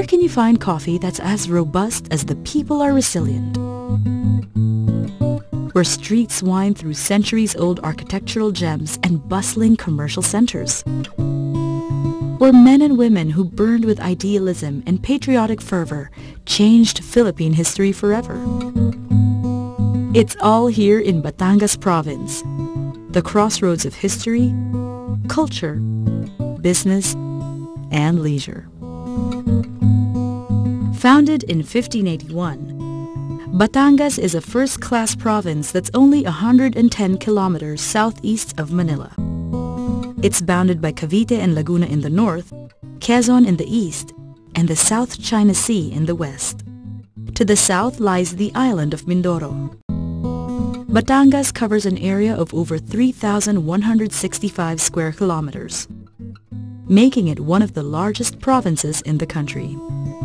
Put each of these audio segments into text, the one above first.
Where can you find coffee that's as robust as the people are resilient? Where streets wind through centuries-old architectural gems and bustling commercial centers. Where men and women who burned with idealism and patriotic fervor changed Philippine history forever. It's all here in Batangas Province, the crossroads of history, culture, business, and leisure. Founded in 1581, Batangas is a first-class province that's only 110 kilometers southeast of Manila. It's bounded by Cavite and Laguna in the north, Quezon in the east, and the South China Sea in the west. To the south lies the island of Mindoro. Batangas covers an area of over 3,165 square kilometers, making it one of the largest provinces in the country.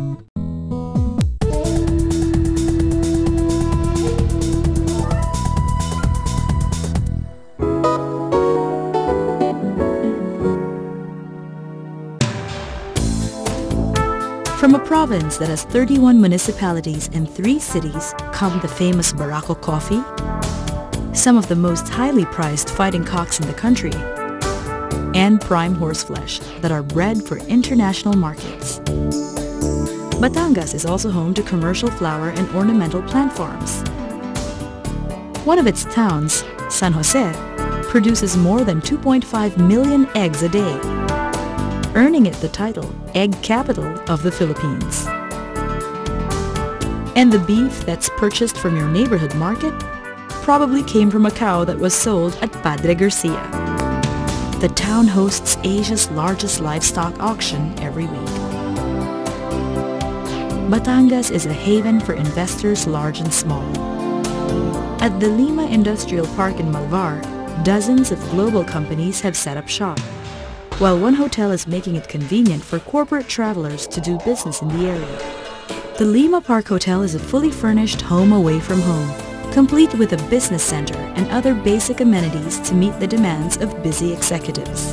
From a province that has 31 municipalities and 3 cities come the famous Barako coffee, some of the most highly prized fighting cocks in the country, and prime horseflesh that are bred for international markets. Batangas is also home to commercial flower and ornamental plant farms. One of its towns, San Jose, produces more than 2.5 million eggs a day, earning it the title Egg Capital of the Philippines. And the beef that's purchased from your neighborhood market probably came from a cow that was sold at Padre Garcia. The town hosts Asia's largest livestock auction every week. Batangas is a haven for investors large and small. At the Lima Industrial Park in Malvar, dozens of global companies have set up shop, while one hotel is making it convenient for corporate travelers to do business in the area. The Lima Park Hotel is a fully furnished home away from home, complete with a business center and other basic amenities to meet the demands of busy executives.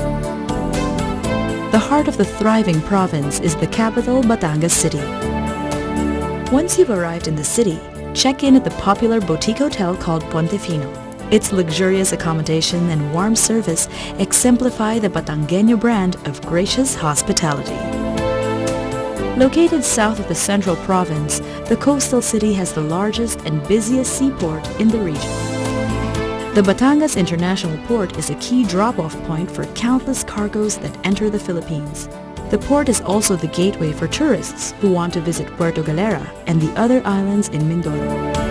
The heart of the thriving province is the capital, Batangas City. Once you've arrived in the city, check in at the popular boutique hotel called Pontefino. Its luxurious accommodation and warm service exemplify the Batangueño brand of gracious hospitality. Located south of the central province, the coastal city has the largest and busiest seaport in the region. The Batangas International Port is a key drop-off point for countless cargoes that enter the Philippines. The port is also the gateway for tourists who want to visit Puerto Galera and the other islands in Mindoro.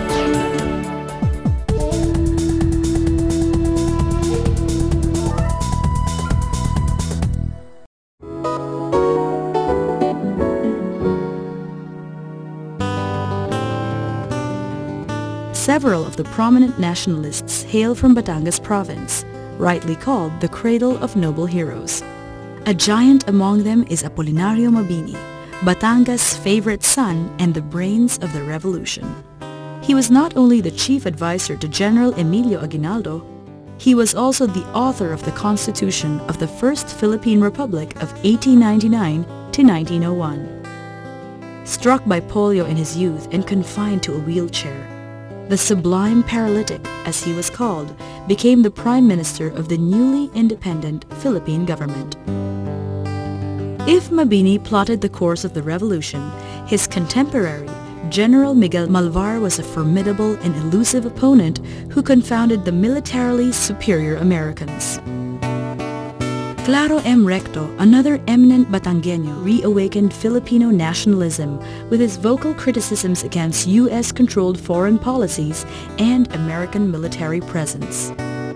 Several of the prominent nationalists hail from Batangas Province, rightly called the cradle of noble heroes. A giant among them is Apolinario Mabini, Batangas' favorite son and the brains of the revolution. He was not only the chief advisor to General Emilio Aguinaldo, he was also the author of the Constitution of the First Philippine Republic of 1899 to 1901. Struck by polio in his youth and confined to a wheelchair, the sublime paralytic, as he was called, became the prime minister of the newly independent Philippine government. If Mabini plotted the course of the revolution, his contemporary, General Miguel Malvar, was a formidable and elusive opponent who confounded the militarily superior Americans. Claro M. Recto, another eminent Batangueño, reawakened Filipino nationalism with his vocal criticisms against U.S.-controlled foreign policies and American military presence.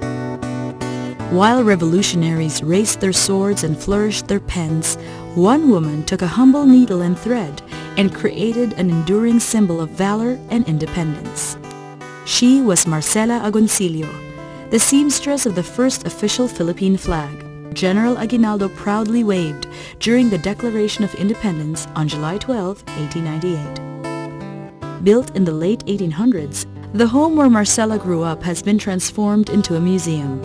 While revolutionaries raised their swords and flourished their pens, one woman took a humble needle and thread and created an enduring symbol of valor and independence. She was Marcela Agoncillo, the seamstress of the first official Philippine flag. General Aguinaldo proudly waved during the Declaration of Independence on July 12, 1898. Built in the late 1800s, the home where Marcela grew up has been transformed into a museum.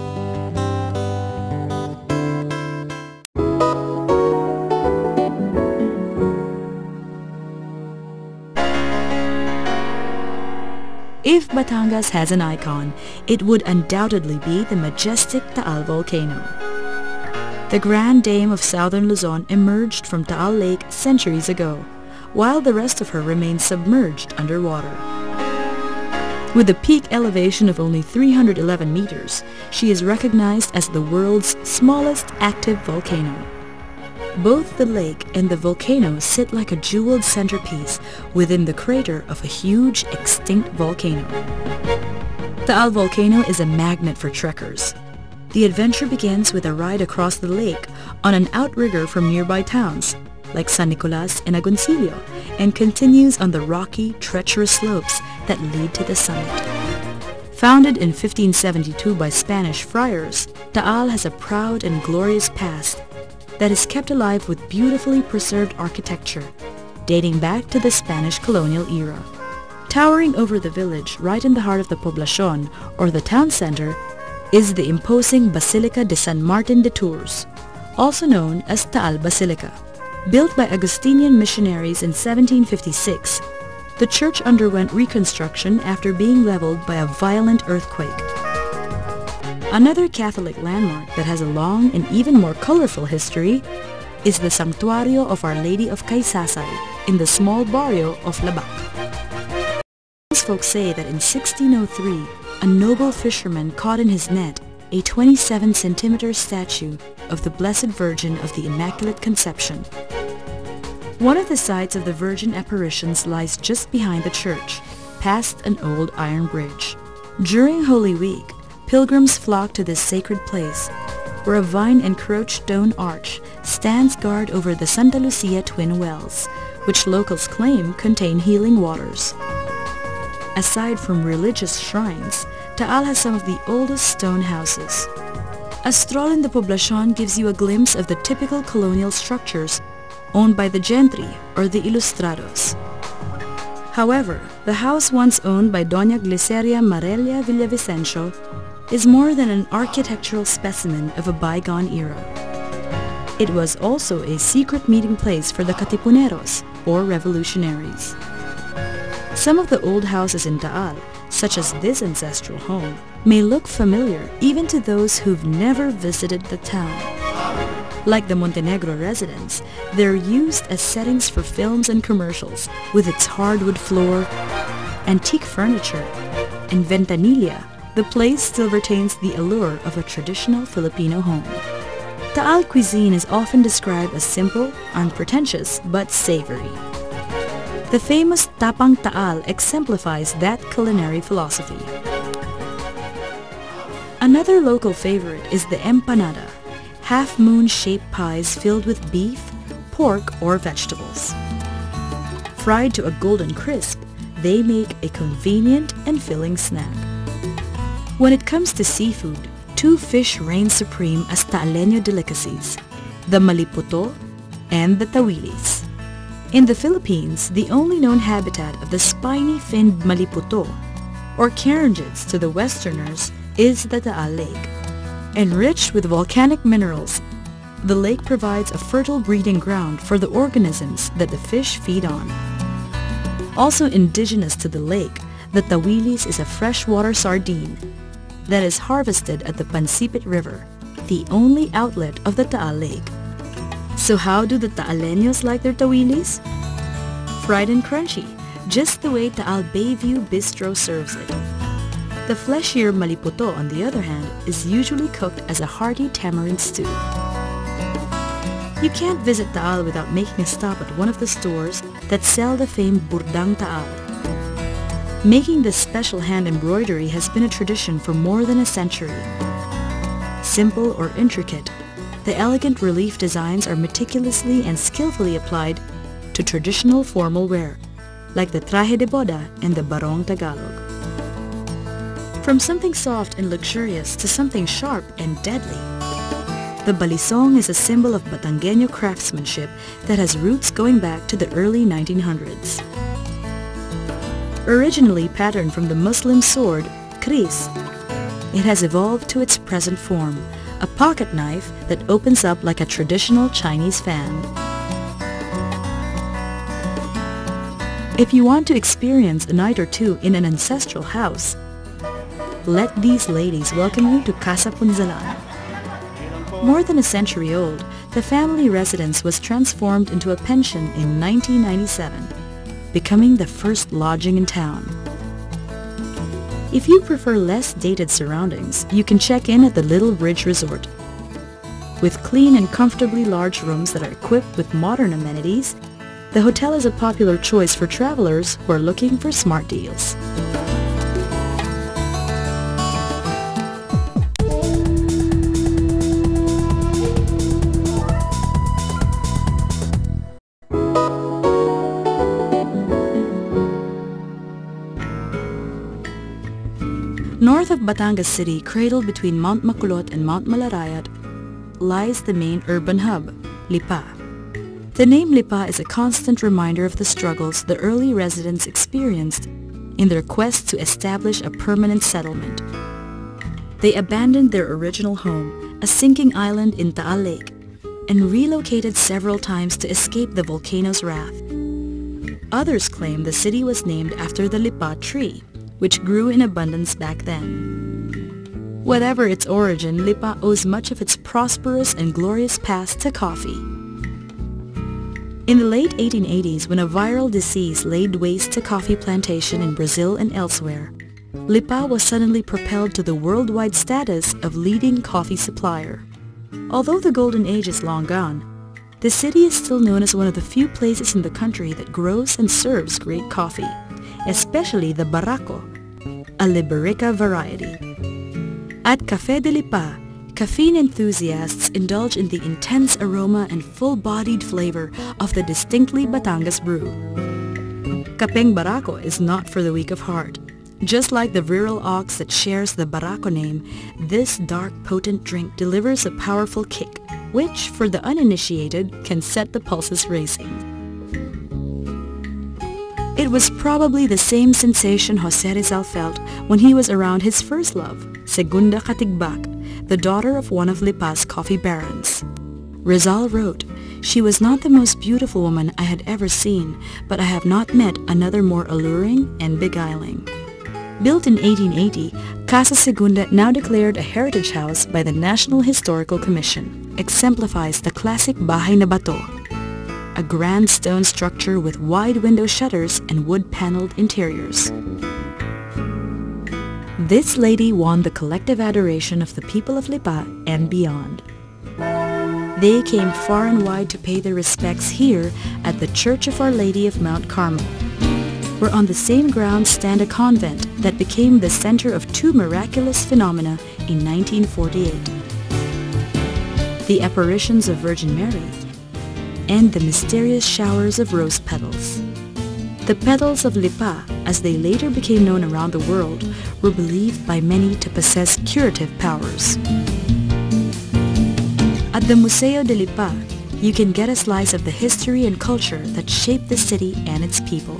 If Batangas has an icon, it would undoubtedly be the majestic Taal volcano. The Grand Dame of Southern Luzon emerged from Taal Lake centuries ago, while the rest of her remains submerged underwater. With a peak elevation of only 311 meters, she is recognized as the world's smallest active volcano. Both the lake and the volcano sit like a jeweled centerpiece within the crater of a huge extinct volcano. Taal volcano is a magnet for trekkers. The adventure begins with a ride across the lake on an outrigger from nearby towns, like San Nicolas and Agoncillo, and continues on the rocky, treacherous slopes that lead to the summit. Founded in 1572 by Spanish friars, Taal has a proud and glorious past that is kept alive with beautifully preserved architecture, dating back to the Spanish colonial era. Towering over the village, right in the heart of the poblacion, or the town center, is the imposing Basilica de San Martin de Tours, also known as Taal Basilica. Built by Augustinian missionaries in 1756, the church underwent reconstruction after being leveled by a violent earthquake. Another Catholic landmark that has a long and even more colorful history is the Sanctuario of Our Lady of Kaysasay in the small barrio of Labac. Folks say that in 1603, a noble fisherman caught in his net a 27-centimeter statue of the Blessed Virgin of the Immaculate Conception. One of the sites of the Virgin apparitions lies just behind the church, past an old iron bridge. During Holy Week, pilgrims flock to this sacred place, where a vine-encroached stone arch stands guard over the Santa Lucia twin wells, which locals claim contain healing waters. Aside from religious shrines, Taal has some of the oldest stone houses. A stroll in the poblacion gives you a glimpse of the typical colonial structures owned by the gentry or the ilustrados. However, the house once owned by Doña Gliceria Marelia Villavicencio is more than an architectural specimen of a bygone era. It was also a secret meeting place for the Katipuneros, or revolutionaries. Some of the old houses in Taal, such as this ancestral home, may look familiar even to those who've never visited the town. Like the Montenegro residence, they're used as settings for films and commercials, with its hardwood floor, antique furniture, and ventanilla. The place still retains the allure of a traditional Filipino home. Taal cuisine is often described as simple, unpretentious, but savory. The famous Tapang Taal exemplifies that culinary philosophy. Another local favorite is the empanada, half-moon-shaped pies filled with beef, pork, or vegetables. Fried to a golden crisp, they make a convenient and filling snack. When it comes to seafood, two fish reign supreme as Taaleño delicacies, the maliputo and the tawilis. In the Philippines, the only known habitat of the spiny-finned maliputo, or carangids to the Westerners, is the Taal Lake. Enriched with volcanic minerals, the lake provides a fertile breeding ground for the organisms that the fish feed on. Also indigenous to the lake, the tawilis is a freshwater sardine that is harvested at the Pansipit River, the only outlet of the Taal Lake. So how do the Taaleños like their tawilis? Fried and crunchy, just the way Taal Bayview Bistro serves it. The fleshier maliputo, on the other hand, is usually cooked as a hearty tamarind stew. You can't visit Taal without making a stop at one of the stores that sell the famed Burdang Taal. Making this special hand embroidery has been a tradition for more than a century. Simple or intricate, the elegant relief designs are meticulously and skillfully applied to traditional formal wear, like the traje de boda and the barong Tagalog. From something soft and luxurious to something sharp and deadly, the balisong is a symbol of Batangueño craftsmanship that has roots going back to the early 1900s. Originally patterned from the Muslim sword, kris, it has evolved to its present form, a pocket knife that opens up like a traditional Chinese fan. If you want to experience a night or two in an ancestral house, let these ladies welcome you to Casa Punzalan. More than a century old, the family residence was transformed into a pension in 1997, becoming the first lodging in town. If you prefer less dated surroundings, you can check in at the Little Bridge Resort. With clean and comfortably large rooms that are equipped with modern amenities, the hotel is a popular choice for travelers who are looking for smart deals. North of Batangas City, cradled between Mount Makulot and Mount Malarayat, lies the main urban hub, Lipa. The name Lipa is a constant reminder of the struggles the early residents experienced in their quest to establish a permanent settlement. They abandoned their original home, a sinking island in Taal Lake, and relocated several times to escape the volcano's wrath. Others claim the city was named after the Lipa tree, which grew in abundance back then. Whatever its origin, Lipa owes much of its prosperous and glorious past to coffee. In the late 1880s, when a viral disease laid waste to coffee plantation in Brazil and elsewhere, Lipa was suddenly propelled to the worldwide status of leading coffee supplier. Although the golden age is long gone, the city is still known as one of the few places in the country that grows and serves great coffee, especially the Barako, a Liberica variety. At Café de Lipa, caffeine enthusiasts indulge in the intense aroma and full-bodied flavor of the distinctly Batangas brew. Kapeng Barako is not for the weak of heart. Just like the virile ox that shares the Barako name, this dark, potent drink delivers a powerful kick, which, for the uninitiated, can set the pulses racing. It was probably the same sensation Jose Rizal felt when he was around his first love, Segunda Katigbak, the daughter of one of Lipa's coffee barons. Rizal wrote, "She was not the most beautiful woman I had ever seen, but I have not met another more alluring and beguiling." Built in 1880, Casa Segunda, now declared a heritage house by the National Historical Commission, exemplifies the classic Bahay na Bato, a grand stone structure with wide window shutters and wood-paneled interiors. This lady won the collective adoration of the people of Lipa and beyond. They came far and wide to pay their respects here at the Church of Our Lady of Mount Carmel, where on the same grounds stand a convent that became the center of two miraculous phenomena in 1948. The apparitions of Virgin Mary and the mysterious showers of rose petals. The petals of Lipa, as they later became known around the world, were believed by many to possess curative powers. At the Museo de Lipa, you can get a slice of the history and culture that shaped the city and its people.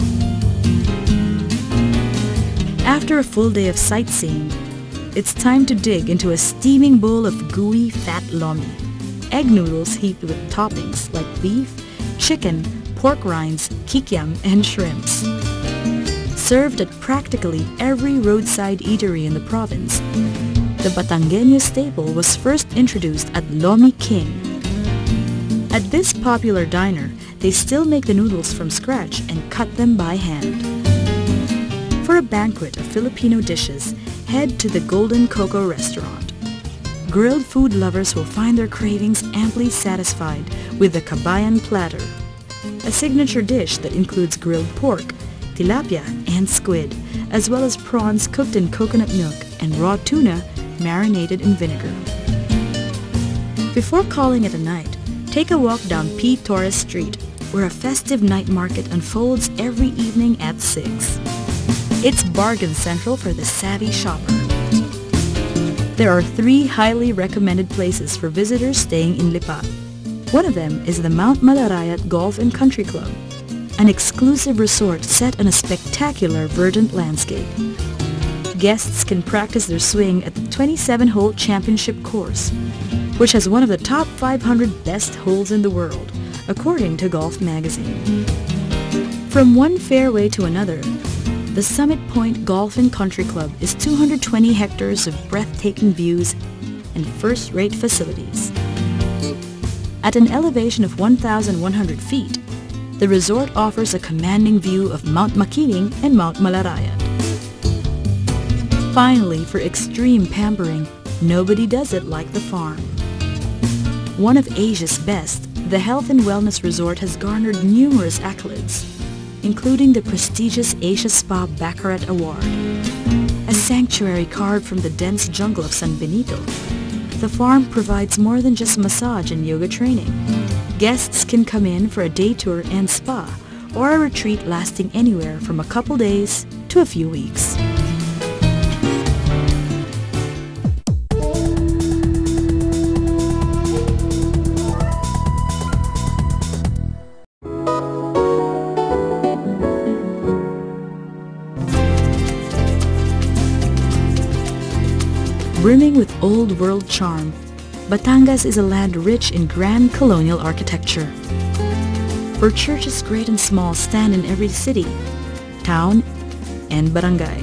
After a full day of sightseeing, it's time to dig into a steaming bowl of gooey, fat lomi, egg noodles heaped with toppings like beef, chicken, pork rinds, kikiam, and shrimps. Served at practically every roadside eatery in the province, the Batangueño staple was first introduced at Lomi King. At this popular diner, they still make the noodles from scratch and cut them by hand. For a banquet of Filipino dishes, head to the Golden Coco restaurant. Grilled food lovers will find their cravings amply satisfied with the Kabayan platter, a signature dish that includes grilled pork, tilapia, and squid, as well as prawns cooked in coconut milk and raw tuna marinated in vinegar. Before calling it a night, take a walk down P. Torres Street, where a festive night market unfolds every evening at 6. It's bargain central for the savvy shopper. There are 3 highly recommended places for visitors staying in Lipa. One of them is the Mount Malarayat Golf and Country Club, an exclusive resort set on a spectacular verdant landscape. Guests can practice their swing at the 27-hole championship course, which has one of the top 500 best holes in the world, according to Golf Magazine. From one fairway to another, the Summit Point Golf and Country Club is 220 hectares of breathtaking views and first-rate facilities. At an elevation of 1,100 feet, the resort offers a commanding view of Mount Makiling and Mount Malarayan. Finally, for extreme pampering, nobody does it like the farm. One of Asia's best, the Health and Wellness Resort has garnered numerous accolades, including the prestigious Asia Spa Baccarat Award. A sanctuary carved from the dense jungle of San Benito, the farm provides more than just massage and yoga training. Guests can come in for a day tour and spa, or a retreat lasting anywhere from a couple days to a few weeks. Brimming with old-world charm, Batangas is a land rich in grand colonial architecture. Where churches great and small stand in every city, town, and barangay.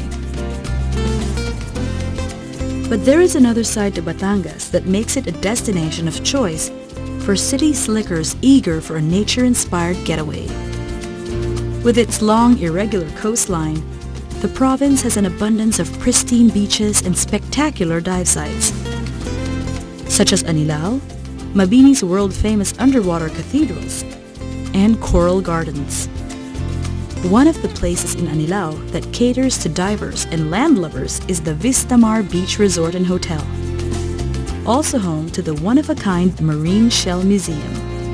But there is another side to Batangas that makes it a destination of choice for city slickers eager for a nature-inspired getaway. With its long, irregular coastline, the province has an abundance of pristine beaches and spectacular dive sites, such as Anilao, Mabini's world-famous underwater cathedrals, and coral gardens. One of the places in Anilao that caters to divers and landlubbers is the Vistamar Beach Resort and Hotel, also home to the one-of-a-kind Marine Shell Museum.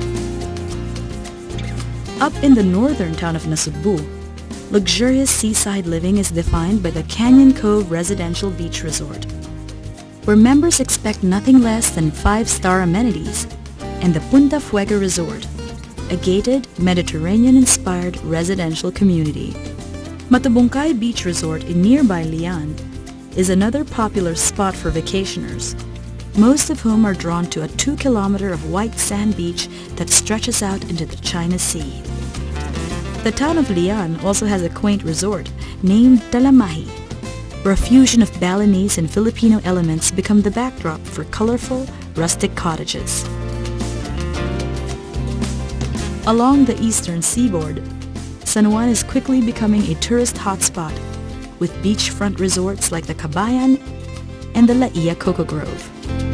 Up in the northern town of Nasugbu, luxurious seaside living is defined by the Canyon Cove Residential Beach Resort, where members expect nothing less than 5-star amenities, and the Punta Fuego Resort, a gated, Mediterranean-inspired residential community. Matabungkay Beach Resort in nearby Lian is another popular spot for vacationers, most of whom are drawn to a 2-kilometer of white sand beach that stretches out into the China Sea. The town of Lian also has a quaint resort named Talamahi, where a fusion of Balinese and Filipino elements become the backdrop for colorful, rustic cottages. Along the eastern seaboard, San Juan is quickly becoming a tourist hotspot, with beachfront resorts like the Kabayan and the Laia Coco Grove.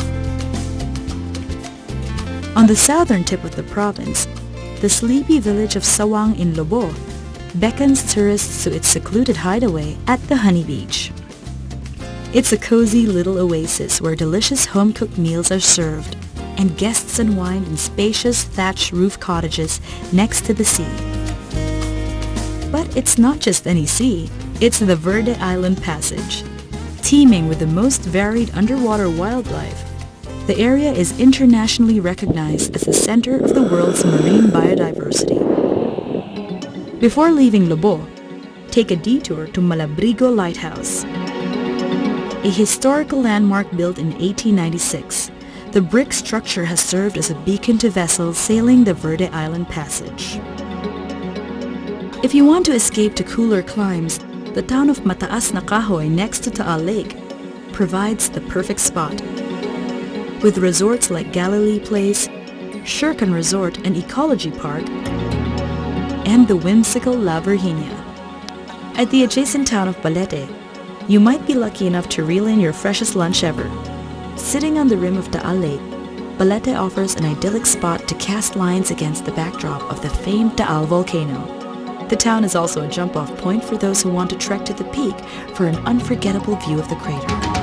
On the southern tip of the province, the sleepy village of Sawang in Lobo beckons tourists to its secluded hideaway at the Honey Beach. It's a cozy little oasis where delicious home-cooked meals are served and guests unwind in spacious thatched roof cottages next to the sea. But it's not just any sea, it's the Verde Island Passage. Teeming with the most varied underwater wildlife, the area is internationally recognized as the center of the world's marine biodiversity. Before leaving Lobo, take a detour to Malabrigo Lighthouse. A historical landmark built in 1896, the brick structure has served as a beacon to vessels sailing the Verde Island Passage. If you want to escape to cooler climes, the town of Mataas na Kahoy next to Taal Lake provides the perfect spot. With resorts like Galilee Place, Shirkan Resort and Ecology Park, and the whimsical La Virginia. At the adjacent town of Balete, you might be lucky enough to reel in your freshest lunch ever. Sitting on the rim of Taal Lake, Balete offers an idyllic spot to cast lines against the backdrop of the famed Taal volcano. The town is also a jump-off point for those who want to trek to the peak for an unforgettable view of the crater.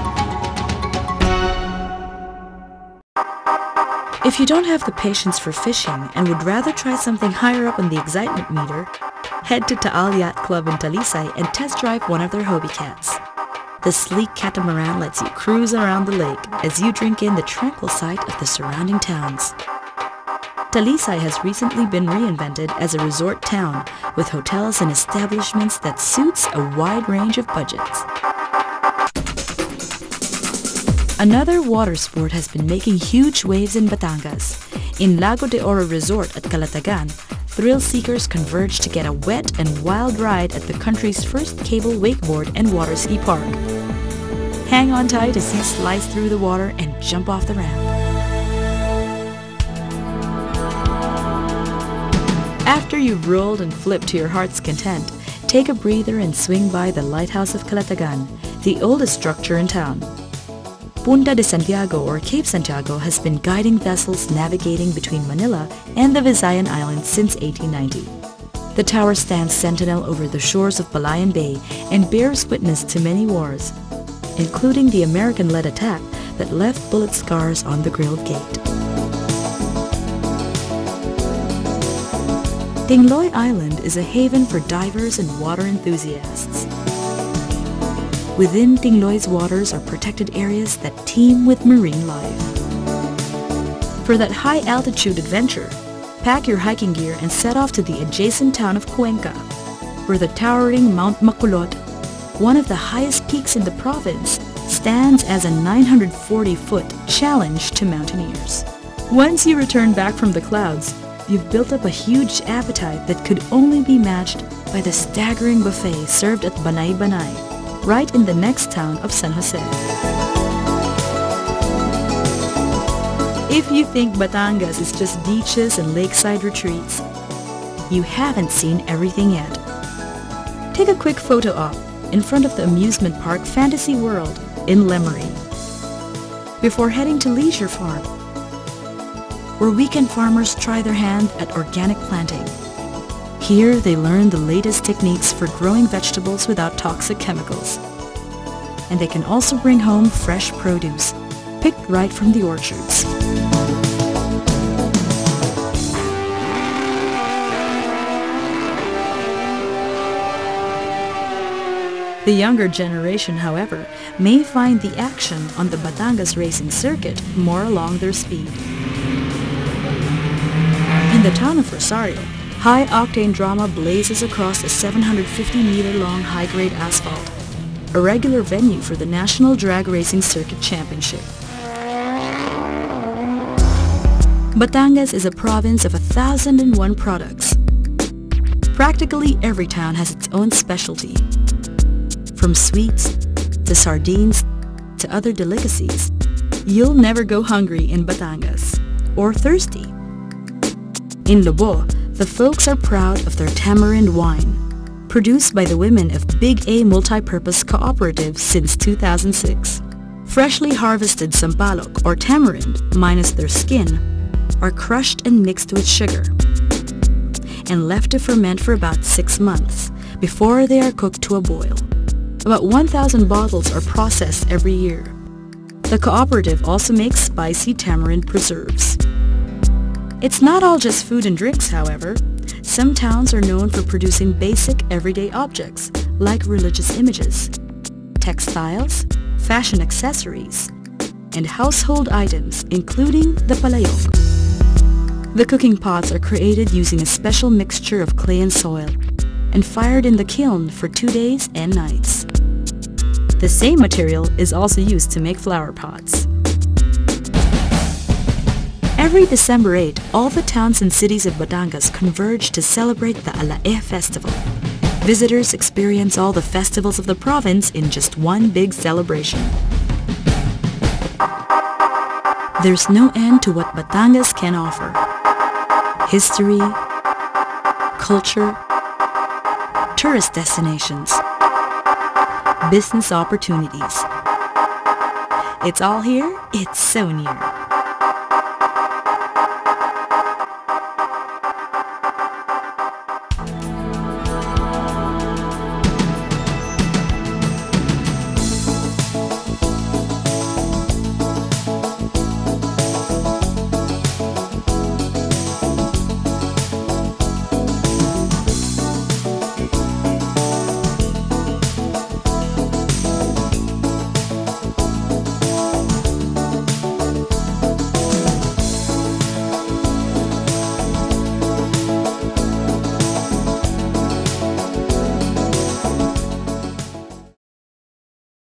If you don't have the patience for fishing and would rather try something higher up on the excitement meter, head to Taal Yacht Club in Talisay and test drive one of their Hobie Cats. The sleek catamaran lets you cruise around the lake as you drink in the tranquil sight of the surrounding towns. Talisay has recently been reinvented as a resort town with hotels and establishments that suits a wide range of budgets. Another water sport has been making huge waves in Batangas. In Lago de Oro Resort at Calatagan, thrill seekers converge to get a wet and wild ride at the country's first cable wakeboard and water ski park. Hang on tight as you slice through the water and jump off the ramp. After you've rolled and flipped to your heart's content, take a breather and swing by the Lighthouse of Calatagan, the oldest structure in town. Punta de Santiago or Cape Santiago has been guiding vessels navigating between Manila and the Visayan Islands since 1890. The tower stands sentinel over the shores of Palayan Bay and bears witness to many wars, including the American-led attack that left bullet scars on the grilled gate. Tingloy Island is a haven for divers and water enthusiasts. Within Tingloy's waters are protected areas that teem with marine life. For that high-altitude adventure, pack your hiking gear and set off to the adjacent town of Cuenca, where the towering Mount Makulot, one of the highest peaks in the province, stands as a 940-foot challenge to mountaineers. Once you return back from the clouds, you've built up a huge appetite that could only be matched by the staggering buffet served at Banay Banay, right in the next town of San Jose. If you think Batangas is just beaches and lakeside retreats, you haven't seen everything yet. Take a quick photo op in front of the amusement park Fantasy World in Lemery before heading to Leisure Farm, where weekend farmers try their hand at organic planting. Here they learn the latest techniques for growing vegetables without toxic chemicals. And they can also bring home fresh produce, picked right from the orchards. The younger generation, however, may find the action on the Batangas racing circuit more along their speed. In the town of Rosario, high-octane drama blazes across a 750-meter-long high-grade asphalt, a regular venue for the National Drag Racing Circuit Championship. Batangas is a province of 1,001 products. Practically every town has its own specialty. From sweets to sardines to other delicacies, you'll never go hungry in Batangas or thirsty. In Lobo, the folks are proud of their tamarind wine, produced by the women of Big A Multipurpose Cooperative since 2006. Freshly harvested sampalok or tamarind, minus their skin, are crushed and mixed with sugar and left to ferment for about 6 months before they are cooked to a boil. About 1,000 bottles are processed every year. The cooperative also makes spicy tamarind preserves. It's not all just food and drinks, however. Some towns are known for producing basic everyday objects like religious images, textiles, fashion accessories, and household items, including the palayok. The cooking pots are created using a special mixture of clay and soil and fired in the kiln for 2 days and nights. The same material is also used to make flower pots. Every December 8, all the towns and cities of Batangas converge to celebrate the Alae Festival. Visitors experience all the festivals of the province in just one big celebration. There's no end to what Batangas can offer. History, culture, tourist destinations, business opportunities. It's all here, it's so near.